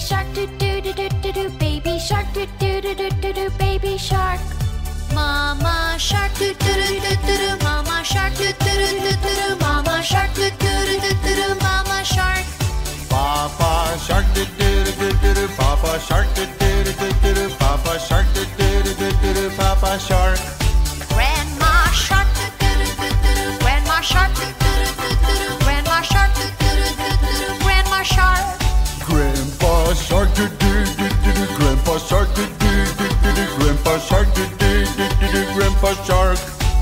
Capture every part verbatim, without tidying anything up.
shark, do do do do do do. Baby shark, do do do do do do. Baby shark. Mama shark, do do do do do do. Mama shark, do do do do do do. Mama shark, do do do do do do. Mama shark. Papa shark, do do do do do do. Papa shark, do do do do do do. Papa shark, do do do do do do. Papa shark. Grandma shark, do do do do do do. Grandma shark, do do do do do do. Grandma shark, do do do do do do. Grandma shark. Grandpa shark, do do do do do. Grandpa shark, do do do do do. Grandpa shark, do do do do do. Grandpa shark.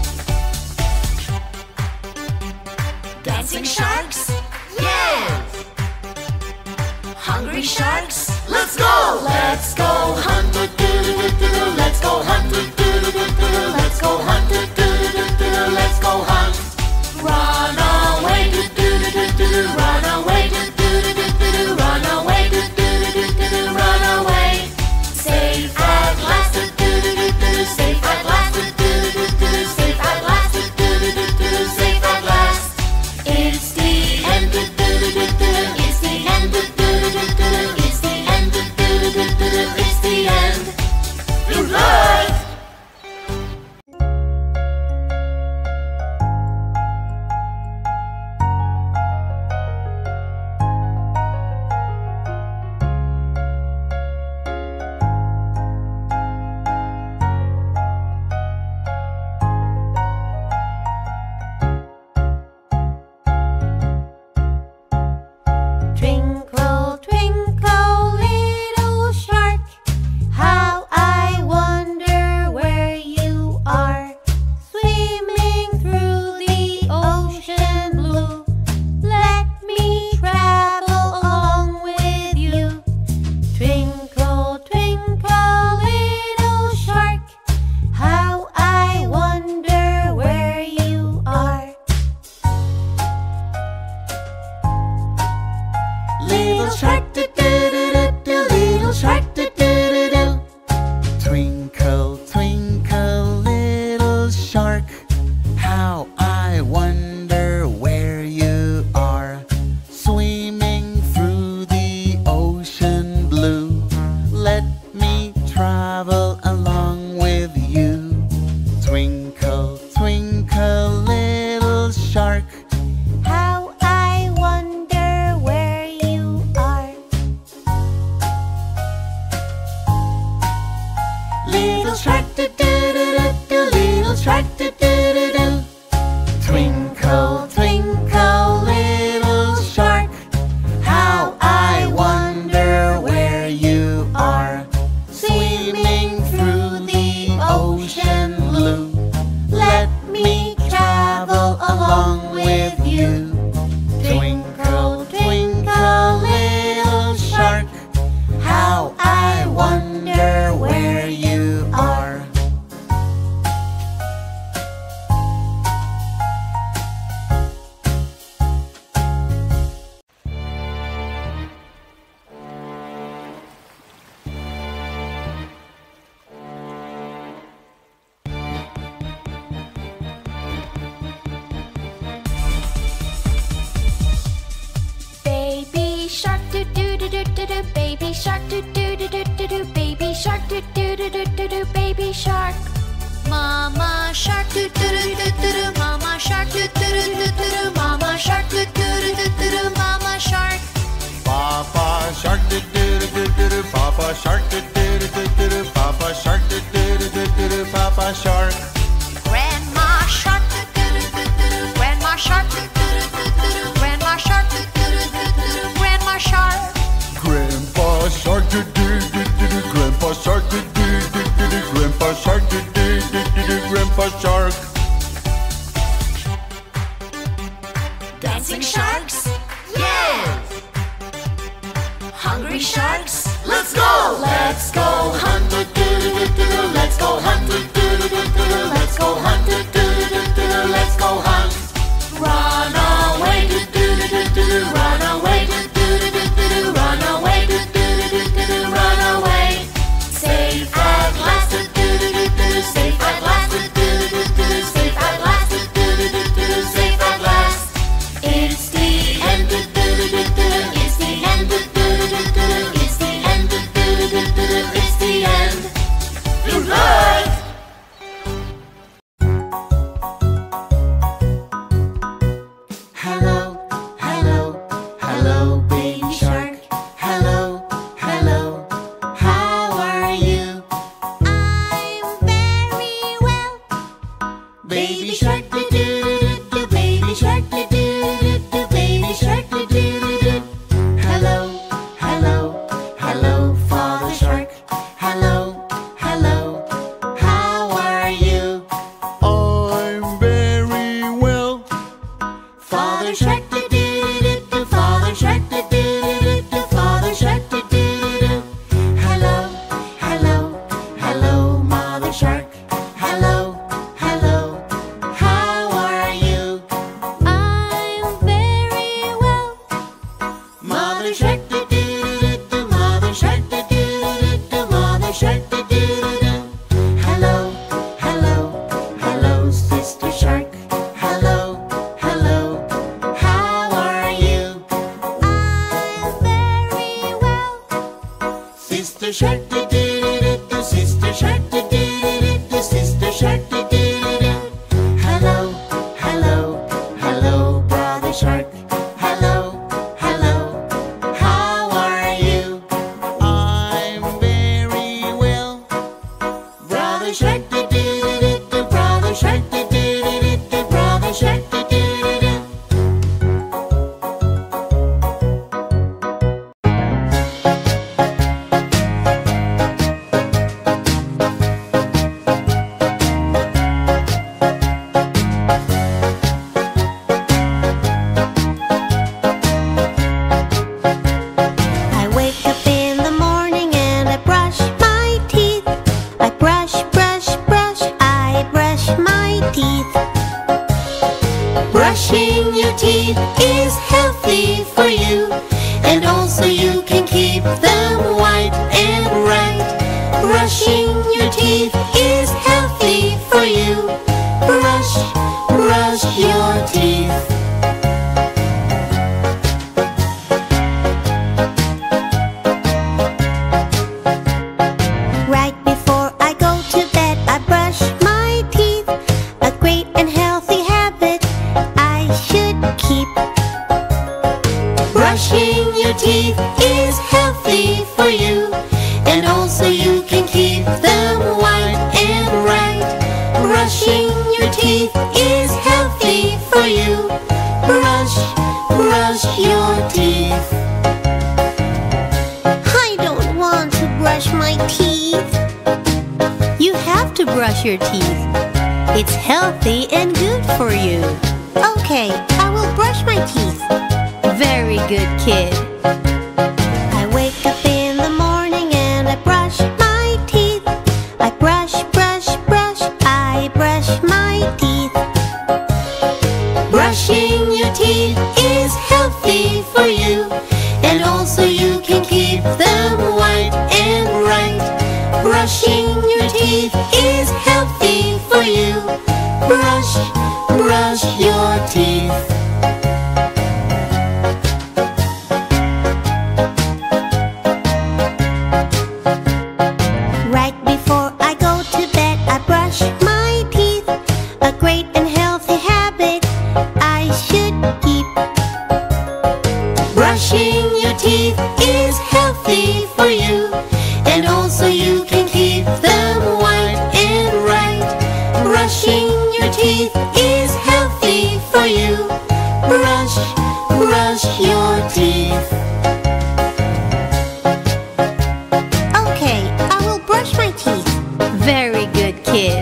Dancing sharks? Yes! Hungry sharks? Let's go! Let's go hunt! Do do do do do. Let's go hunt! Do do do do do. Let's go hunt! Do do do do do. Let's go hunt! Run away! Do do do do do. Run away! Do do do do do. Run away! Do do do do do. Run away! Safe at last! Do do do do do. Safe at last! Do do do do do. Safe at last! Do do do do do. Safe at last! It's the end! Do do do do do. It's the end! Do do do do do. It's the end! Do do do do do. It's the end! Good luck! Twinkle, twinkle, little shark, how I wonder where you are. Swimming through the ocean blue, let me travel along with you. Twinkle, twinkle, little shark, how I wonder where you are. Little shark, do do do do do. Little shark, do do do do. Twinkle, twinkle, little shark, how I wonder where you are. Swimming through the ocean blue, let me travel along with you. Twinkle, twinkle, little shark, How I wonder where you are. little shark, do do do do do. Little shark, do do do do. Twinkle, twinkle, little shark, how I wonder where you are. Swimming through the ocean blue, let me travel along with you. Twinkle, twinkle, little shark, how I wonder where you are. Baby shark, do do do do do do. Baby shark, do do do do do do. Baby shark, do do do do do do. Baby shark. Mama shark, do do do do do do. Mama shark, do do do do do do. Mama shark, do do do do do do. Mama shark. Papa shark, do do do do do do. Papa shark, do do do do do do. Papa shark, do do do do do do. Papa shark. Grandma shark, do do do do do do. Grandma shark, do do do do do do. Grandma shark, do do do do do do. Grandma shark. Grandpa shark, do do do do do. Grandpa shark, do do do do do. Grandpa shark, do do do do do. Grandpa shark. Dancing sharks? Yes! Hungry sharks? Let's go! Let's go hunt! Do do do do do. Let's go hunt! Do do do do do. Let's go hunt! Do do do do do. Let's go hunt! Run away! Do do do do do. Run away! Do do do do do. Run away! Do do do do do. Run away! Safe at last! Do do do do do. Safe at last! Do do do do do. Safe at last! Do do do do do. Safe at last! It's the end! Do do do do do. It's the end! Do do do do do. It's the Mother shark do do do do do. Mother shark do do do do do. Mother shark do do do do. Hello, hello, hello, sister shark. Hello, hello, how are you? I'm very well. Sister shark do do do do do. Sister shark do do do do do. Sister shark do do do do. Hello, hello, hello, brother shark. Hello, hello, how are you? I'm very well. Brother shark do do do do do. Brother shark do do do do do. Brother shark do do do do. I wake up in the morning and I brush my teeth. I brush, brush, brush, I brush my teeth. Brushing your teeth is healthy for you, and also you can keep them white and bright. Brushing your teeth is healthy for you. Brush, brush your teeth. Right before I go to bed, I brush my teeth. A great and healthy habit I should keep. Brushing your teeth is healthy for you, and also you can keep them white and bright. Brushing your teeth is healthy for you. Brush, brush your teeth. I don't want to brush my teeth. You have to brush your teeth. It's healthy and good for you. Okay, I will brush my teeth. Very good, kid. I wake up in the morning and I brush my teeth. I brush, brush, brush, I brush my teeth. Brushing your teeth is healthy for you, and also you can keep them white and bright. Brushing your teeth is healthy for you. Brush, brush your teeth. Right before I go to bed, I brush my teeth. A great and healthy habit I should keep. Brushing your teeth is healthy for you, and also you can keep them white and bright. Brushing your teeth is healthy for you. Brush, brush your teeth. Okay, I will brush my teeth. Very good, kid.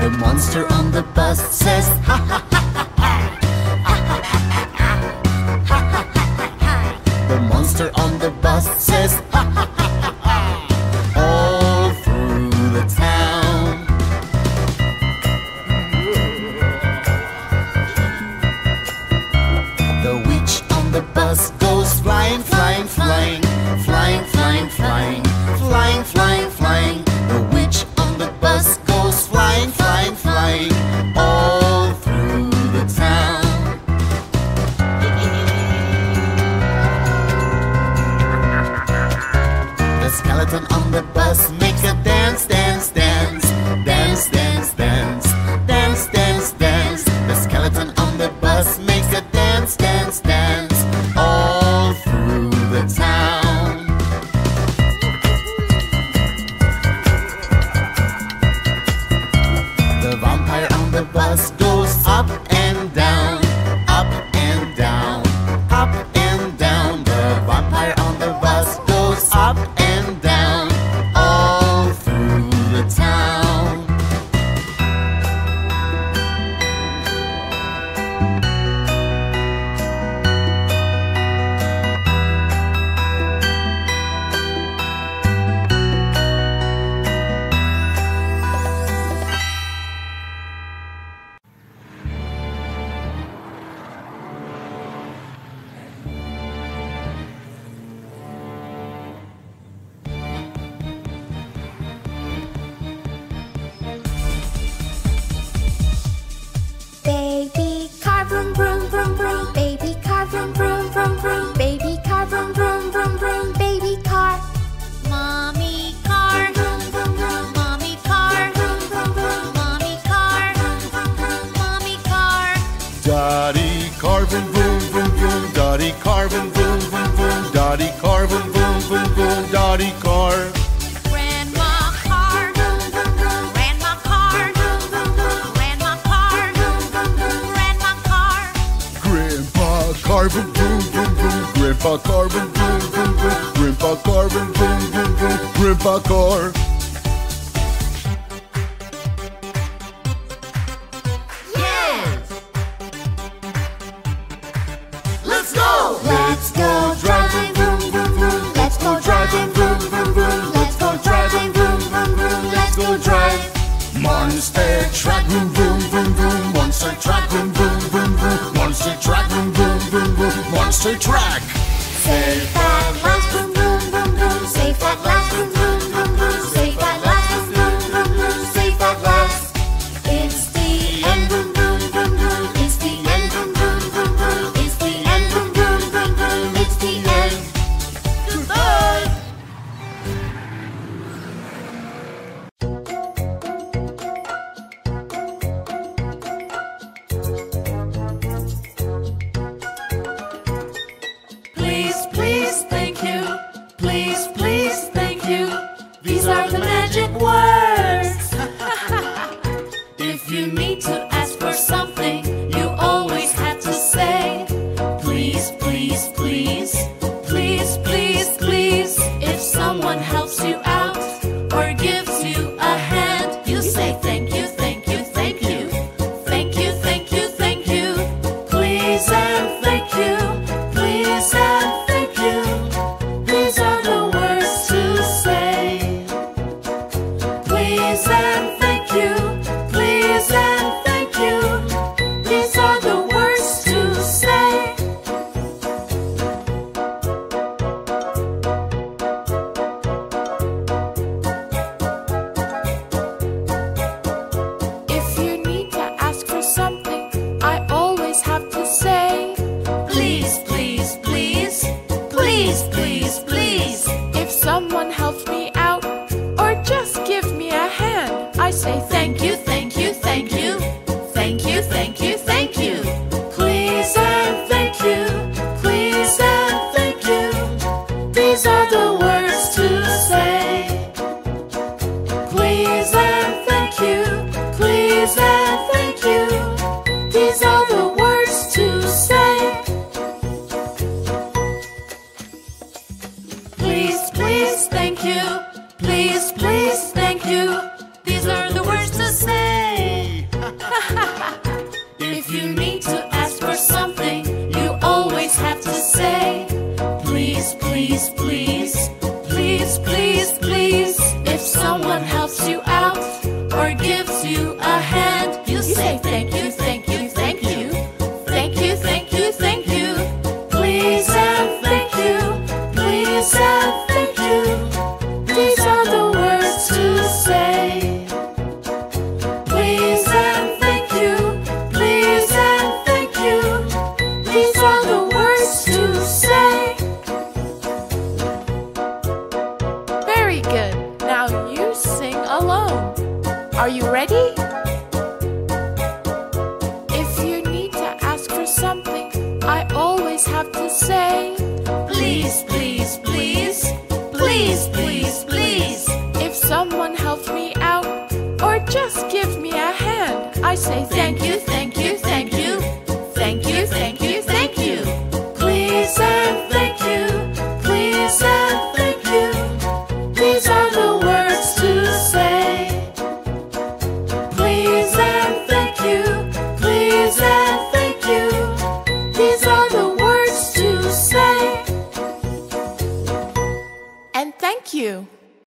The monster on the bus says ha ha ha ha ha. The monster on the bus says ha ha ha ha ha. All through the town. The witch on the bus goes flying, flying, flying, flying, flying, flying, flying, flying, flying. The witch on the bus goes flying, flying, flying, all through the town. The skeleton on the bus makes a dance, dance, dance, dance, dance, dance, dance, dance, dance. The skeleton on the bus makes a dance, dance, dance, all through the town. The vampire on the bus goes up and down, up and down, up and down. The vampire on the bus goes up and down, all through the town. Baby car, vroom, vroom, vroom, vroom. Baby car, vroom, vroom, vroom, vroom. Baby car, vroom, vroom, vroom, vroom. Baby car. Mommy car, vroom, vroom, vroom. Mommy car, vroom, vroom, vroom. Mommy car, vroom, vroom, vroom. Mommy car. Daddy Carvin, vroom, vroom, vroom. Daddy Carvin, vroom, vroom, vroom. Daddy Carvin, vroom, vroom, vroom. Daddy car. Grandma car, vroom, vroom, vroom. Grandma car, vroom, vroom, vroom. Grandma car, vroom, vroom, vroom. Grandma car. Grandpa Carvin, vroom, vroom, vroom. Grandpa Carvin, vroom, vroom, vroom. Grandpa Carvin, vroom, vroom, vroom. Grandpa car. Let's go! Let's go driving, vroom, vroom, vroom. Let's go driving, vroom, vroom, vroom. Let's go driving, vroom, vroom, vroom. Let's go drive. Monster truck, vroom, vroom, vroom, vroom. Monster truck, vroom, vroom, vroom, vroom. Monster truck, vroom, vroom, vroom, vroom. Monster truck. Safe at last, vroom, vroom, vroom, vroom. Safe at last, vroom, vroom, vroom, vroom. Safe at last, vroom, vroom, vroom, vroom. Safe at last. It's the end, vroom, vroom, vroom, vroom. It's the end, vroom, vroom, vroom, vroom. It's the end, vroom, vroom, vroom, vroom. It's the end. Goodbye. Please, please, thank you. Please, please, thank you. These are the magic words. If you need to ask for something, you always have to say, please, please, please. Please, please, please. If someone helps you out or gives you a hand, you say thank you, thank you, thank you. Thank you, thank you, thank you. Please and thank you. Please and thank you. These are the words to say. Please and thank you. Please and thank you. say thank you, thank you, thank you. Thank you, thank you, thank you. Please and thank you. Please and thank you. These are the words to say. Please and thank you. Please and thank you. These are the words to say. Very good. Now you sing alone. Are you ready? If you need to ask for something, I always have to say, please, please, please, please, please, please. If someone helps me out or just gives